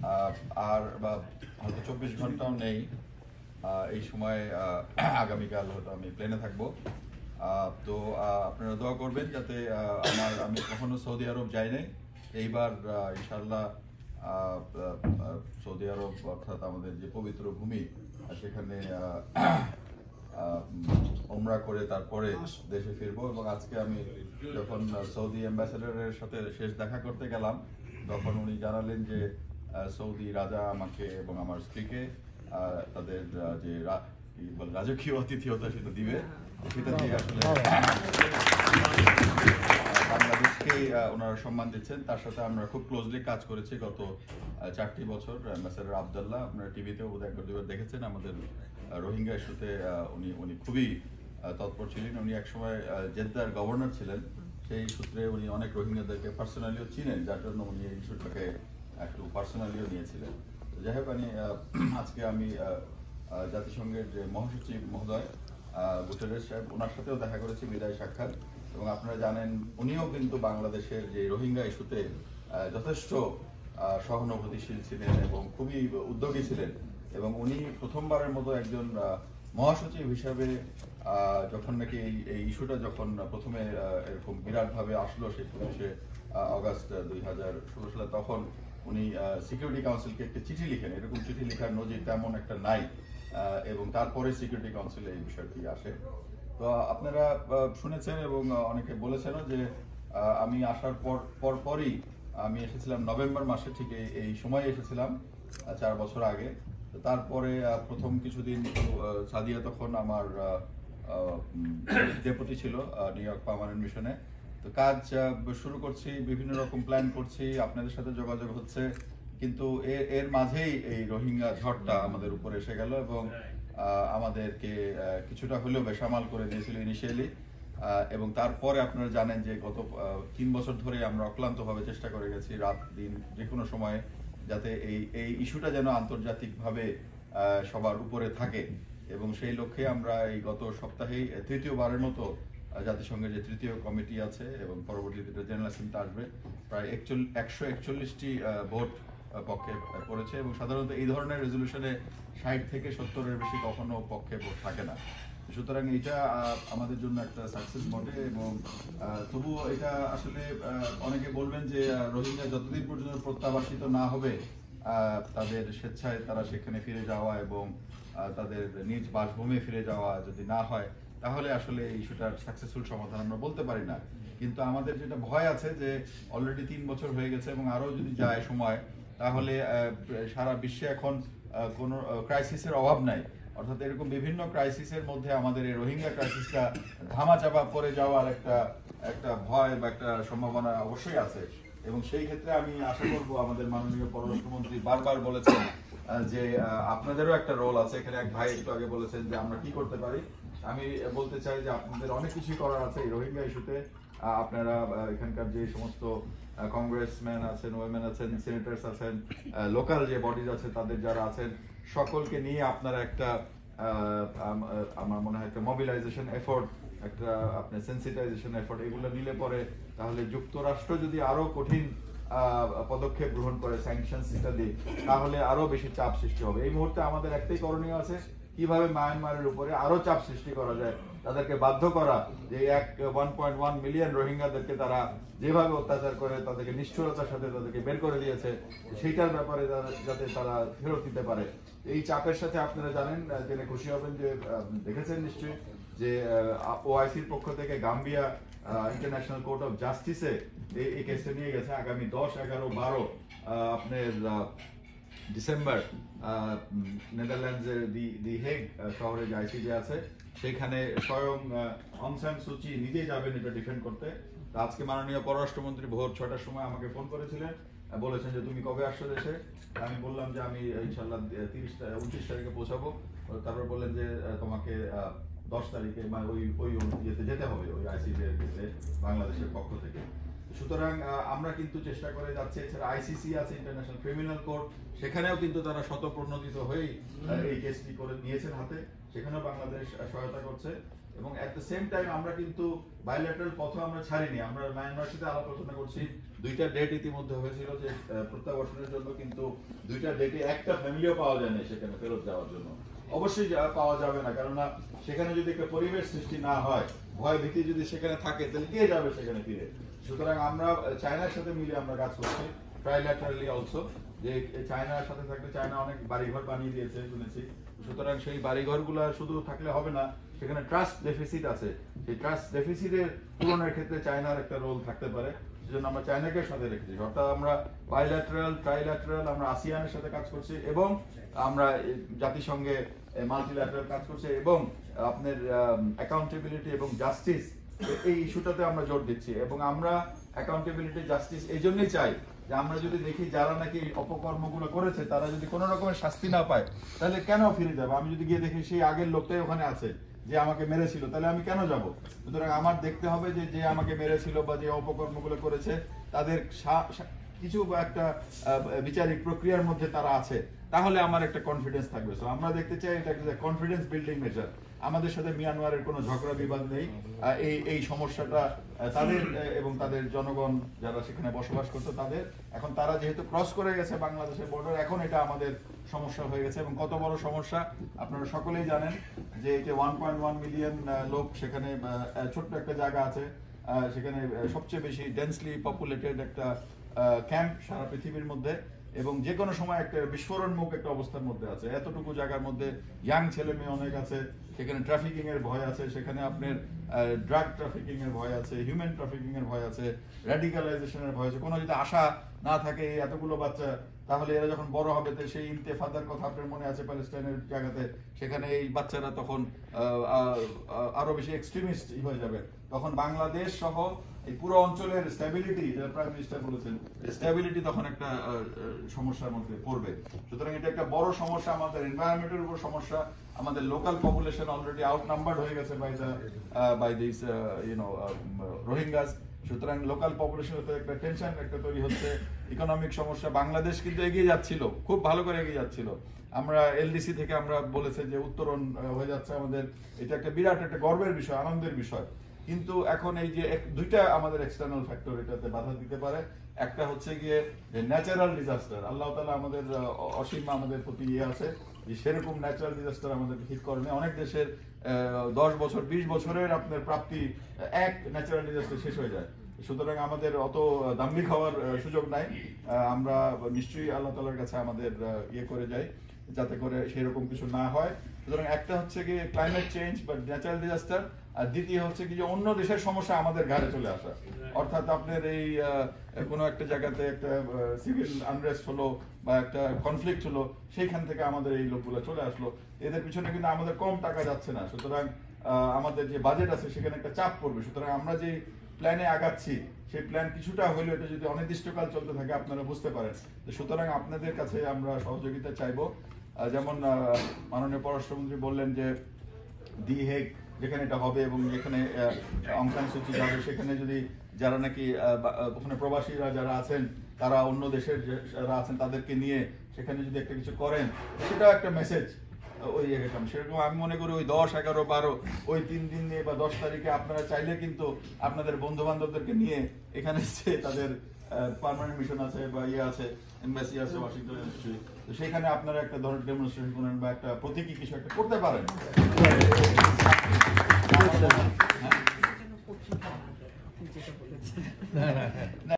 আর হয়তো 24 ঘন্টাও নেই। এই সময় আগামীকাল হয়তো আমি প্লেনে থাকবো। তো আপনারা দোয়া করবেন যাতে আমি কখনো সৌদি আরব যাই নাই, এইবার ইনশাআল্লাহ সৌদি আরব অর্থাৎ আমাদের যে পবিত্র ভূমি সেখানে উমরা করে তারপরে দেশে ফিরবো। এবং আজকে আমি যখন সৌদি অ্যাম্বাসেডরের সাথে শেষ দেখা করতে গেলাম তখন উনি জানালেন যে সৌদি রাজা আমাকে এবং আমার স্ত্রীকে তাদের যে রাজকীয় আতিথেয়তা সেটা দিবে, সেটা দিয়ে আসলে বাংলাদেশকে ওনারা সম্মান দিচ্ছেন। তার সাথে আমরা খুব ক্লোজলি কাজ করেছি গত 4টি বছর। অ্যাম্বাসেডর আবদুল্লাহ আপনারা টিভিতেও বোধহয় একবার দুবার দেখেছেন, আমাদের রোহিঙ্গা ইস্যুতে উনি খুবই তৎপর ছিলেন। উনি একসময় জেদ্দার গভর্নর ছিলেন, সেই সূত্রে উনি অনেক রোহিঙ্গাদেরকে পার্সোনালিও চিনেন, যার জন্য উনি এই ইস্যুটাকে একটু পার্সোনালিও নিয়েছিলেন। যাই হোক, আজকে আমি জাতিসংঘের যে মহাসচিব মহোদয় গুটেরেস সাহেব, ওনার সাথেও দেখা করেছি বিদায় সাক্ষাৎ। এবং আপনারা জানেন উনিও কিন্তু বাংলাদেশের যে রোহিঙ্গা ইস্যুতে যথেষ্ট সহানুভূতিশীল ছিলেন এবং খুবই উদ্যোগী ছিলেন। এবং উনি প্রথমবারের মতো একজন মহাসচিব হিসাবে যখন নাকি এই ইস্যুটা যখন প্রথমে এরকম বিরাটভাবে আসলো সেই 25শে আগস্ট 2016 সালে, তখন উনি সিকিউরিটি কাউন্সিলকে একটি চিঠি লিখেন। এরকম চিঠি লেখার নজির তেমন একটা নাই, এবং তারপরে সিকিউরিটি কাউন্সিলে এই বিষয়টি আসে। তো আপনারা শুনেছেন এবং অনেকে বলেছেনও যে আমি আসার পরই আমি এসেছিলাম নভেম্বর মাসে, ঠিক এই সময় এসেছিলাম 4 বছর আগে। তারপরে প্রথম কিছুদিন সাদিয়া তখন আমার ডেপুটি ছিল নিউ ইয়র্ক পার্মানেন্ট মিশনে। তো কাজ শুরু করছি, বিভিন্ন রকম প্ল্যান করছি, আপনাদের সাথে যোগাযোগ হচ্ছে, কিন্তু এর মাঝেই এই রোহিঙ্গা ঝড়টা আমাদের উপরে এসে গেল এবং আমাদেরকে কিছুটা হলেও বেসামাল করে দিয়েছিল ইনিশিয়ালি। এবং তারপরে আপনারা জানেন যে গত 3 বছর ধরে আমরা অক্লান্তভাবে চেষ্টা করে গেছি রাত দিন যে কোনো সময়ে যাতে এই ইস্যুটা যেন আন্তর্জাতিকভাবে সবার উপরে থাকে। এবং সেই লক্ষ্যে আমরা এই গত সপ্তাহেই তৃতীয়বারের মতো জাতিসংঘের যে তৃতীয় কমিটি আছে এবং পরবর্তীতে জেনারেল অ্যাসেম্বলি আসবে, প্রায় 141টি ভোট পক্ষে পড়েছে। এবং সাধারণত এই ধরনের রেজলিউশনে 60 থেকে 70-এর বেশি কখনো পক্ষে ভোট থাকে না। সুতরাং এটা আমাদের জন্য একটা সাকসেস বটে। এবং তবুও এটা আসলে অনেকে বলবেন যে রোহিঙ্গা যতদিন পর্যন্ত প্রত্যাবাসিত না হবে, তাদের স্বেচ্ছায় তারা সেখানে ফিরে যাওয়া এবং তাদের নিজ বাসভূমে ফিরে যাওয়া যদি না হয়, তাহলে আসলে এই ইস্যুটার সাকসেসফুল সমাধান আমরা বলতে পারি না। কিন্তু আমাদের যেটা ভয় আছে যে অলরেডি 3 বছর হয়ে গেছে এবং আরও যদি যায় সময়, তাহলে সারা বিশ্বে এখন কোনো ক্রাইসিসের অভাব নাই। অর্থাৎ এরকম বিভিন্ন ক্রাইসিসের মধ্যে আমাদের এই রোহিঙ্গা ক্রাইসিসটা ধামাচাপা পড়ে যাওয়ার একটা ভয় বা একটা সম্ভাবনা অবশ্যই আছে। এবং সেই ক্ষেত্রে আমি আশা করব, আমাদের মাননীয় পররাষ্ট্রমন্ত্রী বারবার বলেছেন যে আপনাদেরও একটা রোল আছে এখানে। এক ভাই একটু আগে বলেছেন যে আমরা কি করতে পারি। আমি বলতে চাই যে আপনাদের অনেক কিছুই করার আছে এই রোহিঙ্গা ইস্যুতে। আপনারা এখানকার যে সমস্ত কংগ্রেসম্যান আছেন, ওয়েমেন আছেন, সিনেটার্স আছেন, লোকাল যে বডিজ আছে তাদের যারা আছেন, সকলকে নিয়ে আপনারা একটা আমার মনে হয় একটা মোবিলাইজেশন এফোর্ট, একটা আপনার সেন্সিটাইজেশন এফোর্ট, এগুলো নিলে পরে তাহলে যুক্তরাষ্ট্র যদি আরো কঠিন পদক্ষেপ গ্রহণ করে স্যাংশনস ইত্যাদি, তাহলে আরো বেশি চাপ সৃষ্টি হবে। এই মুহূর্তে আমাদের একটাই করণীয় আছে, কিভাবে মায়ানমারের উপরে আরো চাপ সৃষ্টি করা যায়, তাদেরকে বাধ্য করা যে 1.1 মিলিয়ন রোহিঙ্গাদেরকে তারা যেভাবে অত্যাচার করে, তাদেরকে নিষ্ঠুরতার সাথে তাদেরকে বের করে দিয়েছে, সেইটার ব্যাপারে যাতে তারা ফেরত দিতে পারে। এই চাপের সাথে আপনারা জানেন, জেনে খুশি হবেন যে দেখেছেন নিশ্চয়ই যে ওআইসির পক্ষ থেকে গাম্বিয়া ইন্টারন্যাশনাল কোর্ট অফ জাস্টিসে এই কেসটা নিয়ে গেছে। আগামী 10, 11, 12 আপনার ডিসেম্বর নেদারল্যান্ডসের দি হেগ শহরে যে আইসিজে আছে, সেখানে স্বয়ং অং সান সুচি নিজেই যাবেন এটা ডিফেন্ড করতে। আজকে মাননীয় পররাষ্ট্রমন্ত্রী ভোর 6টার সময় আমাকে ফোন করেছিলেন, বলেছেন যে তুমি কবে আসছো দেশে। আমি বললাম যে আমি ইনশাল্লাহ 29 তারিখে পৌঁছাবো। তারপর বললেন যে তোমাকে 10 তারিখে ওই ইয়েতে যেতে হবে, ওই আইসিসি বাংলাদেশের পক্ষ থেকে। সুতরাং আমরা কিন্তু চেষ্টা করে যাচ্ছি। এছাড়া আইসিসি আছে, ইন্টারন্যাশনাল ক্রিমিনাল কোর্ট, সেখানেও কিন্তু তারা শতপ্রণোদিত হয়েই এই কেসটি করে নিয়েছেন হাতে, সেখানেও বাংলাদেশ সহায়তা করছে। এবং এট দ্য সেম টাইম আমরা কিন্তু বাইলেটারাল পথও আমরা ছাড়িনি। আমরা মায়ানমারের সাথে আলাপ আলোচনা করছি, দুইটা ডেট ইতিমধ্যে হয়েছিল যে প্রত্যাবর্তনের জন্য, কিন্তু দুইটা ডেটে একটা ফ্যামিলিও পাওয়া যায় না সেখানে ফেরত যাওয়ার জন্য। অবশ্যই পাওয়া যাবে না, কেননা সেখানে যদি একটা পরিবেশ সৃষ্টি না হয়, ভয় ভীতি যদি সেখানে থাকে, তাহলে কে যাবে সেখানে ফিরে? সুতরাং আমরা চায়নার সাথে মিলে আমরা কাজ করছি, ট্রাইল্যাটারালি অলসো, যে চায়নার সাথে থাকলে চায়না অনেক বাড়িঘর বানিয়ে দিয়েছে শুনেছি। সুতরাং সেই বাড়িঘরগুলো শুধু থাকলে হবে না, সেখানে ট্রাস্ট ডেফিসিট আছে, সেই ট্রাস্ট ডেফিসিটের পূরণের ক্ষেত্রে চায়নার একটা রোল থাকতে পারে। সেজন্য আমরা চায়নাকে সাথে রেখেছি, অর্থাৎ আমরা বাইল্যাটারাল, ট্রাইল্যাটারাল, আমরা আসিয়ানের সাথে কাজ করছি, এবং আমরা জাতিসংঘে মাল্টিল্যাটারাল কাজ করছি, এবং আপনার অ্যাকাউন্টেবিলিটি এবং জাস্টিস এই ইস্যুটাতে আমরা জোর দিচ্ছি। এবং আমরা অ্যাকাউন্টেবিলিটি, জাস্টিস এই জন্যই চাই যে আমরা যদি দেখি যারা নাকি অপকর্মগুলো করেছে তারা যদি কোনো রকমের শাস্তি না পায়, তাহলে কেন ফিরে যাবো? আমি যদি গিয়ে দেখি সেই আগের লোকটাই ওখানে আছে যে আমাকে মেরেছিল, তাহলে আমি কেন যাব? সুতরাং আমার দেখতে হবে যে যে আমাকে মেরেছিল বা যে অপকর্মগুলো করেছে তাদের কিছু একটা বিচারিক প্রক্রিয়ার মধ্যে তারা আছে, তাহলে আমার একটা কনফিডেন্স থাকবে। সো আমরা দেখতে চাই এটা একটা কনফিডেন্স বিল্ডিং মেজার। আমাদের সাথে মিয়ানমারের কোনো ঝগড়া বিবাদ নেই, এই সমস্যাটা তাদের এবং তাদের জনগণ যারা সেখানে বসবাস করতো তাদের, এখন তারা যেহেতু ক্রস করে গেছে বাংলাদেশের বর্ডার, এখন এটা আমাদের সমস্যা হয়ে গেছে। এবং কত বড় সমস্যা আপনারা সকলেই জানেন যে 1.1 মিলিয়ন লোক সেখানে, ছোট্ট একটা জায়গা আছে সেখানে, সবচেয়ে বেশি ডেন্সলি পপুলেটেড একটা ক্যাম্প সারা পৃথিবীর মধ্যে, এবং যে কোনো সময় একটা বিস্ফোরণমুখ একটা অবস্থার মধ্যে আছে। এতটুকু জায়গার মধ্যে ইয়াং ছেলে মেয়ে অনেক আছে, সেখানে ট্রাফিকিং এর ভয় আছে, সেখানে আপনার ড্রাগ ট্রাফিকিং এর ভয় আছে, হিউম্যান ট্রাফিকিং এর ভয় আছে, র্যাডিকালাইজেশনের ভয় আছে। কোনো যদি আশা না থাকে এতগুলো বাচ্চা, তাহলে এরা যখন বড় হবে তো সেই ইন্তেফাদার কথা আপনার মনে আছে প্যালেস্টাইনের জায়গাতে, সেখানে এই বাচ্চারা তখন আরো বেশি এক্সট্রিমিস্ট হয়ে যাবে। তখন বাংলাদেশ সহ এই পুরো অঞ্চলের স্ট্যাবিলিটি, যেটা প্রাইম মিনিস্টার বলেছেন, স্ট্যাবিলিটি তখন একটা সমস্যার মধ্যে পড়বে। সুতরাং এটা একটা বড় সমস্যা, আমাদের এনভায়রনমেন্টের উপর সমস্যা, আমাদের লোকাল পপুলেশন অলরেডি আউটনাম্বার্ড হয়ে গেছে বাই দিস রোহিঙ্গাস। সুতরাং লোকাল পপুলেশনের উপর একটা টেনশন একটা তৈরি হচ্ছে, ইকোনমিক সমস্যা। বাংলাদেশ কিন্তু এগিয়ে যাচ্ছিল, খুব ভালো করে এগিয়ে যাচ্ছিল। আমরা এলডিসি থেকে আমরা বলেছে যে উত্তরণ হয়ে যাচ্ছে আমাদের, এটা একটা বিরাট একটা গর্বের বিষয়, আনন্দের বিষয়। কিন্তু এখন এই যে দুইটা আমাদের এক্সটার্নাল ফ্যাক্টর এটাতে বাধা দিতে পারে। একটা হচ্ছে গিয়ে যে ন্যাচারাল ডিজাস্টার, আল্লাহ তাআলা আমাদের অসীম আমাদের প্রতি আছে যে সেরকম ন্যাচারাল ডিজাস্টার আমাদেরকে হিট করেনি। অনেক দেশের 10 বছর 20 বছরের আপনার প্রাপ্তি এক ন্যাচারাল ডিজাস্টার শেষ হয়ে যায়। সুতরাং আমাদের অত দাম্ভিক হওয়ার সুযোগ নাই। আমরা নিশ্চয়ই আল্লাহ তাআলার কাছে আমাদের ইয়ে করে যাই যাতে করে সেরকম কিছু না হয়। সুতরাং একটা হচ্ছে কি ক্লাইমেট চেঞ্জ বা ন্যাচারাল ডিজাস্টার, আর দ্বিতীয় হচ্ছে কি যে অন্য দেশের সমস্যা আমাদের ঘাড়ে চলে আসা। অর্থাৎ আপনার এই কোনো একটা জায়গাতে একটা সিভিল আনরেস্ট হলো বা একটা কনফ্লিক্ট হলো, সেইখান থেকে আমাদের এই লোকগুলো চলে আসলো। এদের পিছনে কিন্তু আমাদের কম টাকা যাচ্ছে না। সুতরাং আমাদের যে বাজেট আছে সেখানে একটা চাপ পড়বে। সুতরাং আমরা যে প্ল্যানে আগাচ্ছি সেই প্ল্যান কিছুটা হলেও এটা যদি অনির্দিষ্টকাল চলতে থাকে আপনারা বুঝতে পারেন। সুতরাং আপনাদের কাছে আমরা সহযোগিতা চাইবো। যেমন মাননীয় পররাষ্ট্রমন্ত্রী বললেন যে দি হেগ যেখানে এটা হবে এবং যেখানে অং সান সু চি যাবে, সেখানে যদি যারা নাকি ওখানে প্রবাসীরা যারা আছেন তারা অন্য দেশের যারা আছেন তাদেরকে নিয়ে সেখানে যদি একটা কিছু করেন, সেটাও একটা মেসেজ ওই এরকম। সেরকম আমি মনে করি ওই 10, 11, 12 ওই 3 দিন নিয়ে বা 10 তারিখে আপনারা চাইলে কিন্তু আপনাদের বন্ধু বান্ধবদেরকে নিয়ে এখানে যে তাদের পার্মানেন্ট মিশন আছে বা ইয়ে আছে, এমবাসি আছে ওয়াশিংটন, তো সেখানে আপনারা একটা ধরনের ডেমনস্ট্রেশন করেন বা একটা প্রতীকী কিছু একটা করতে পারেন।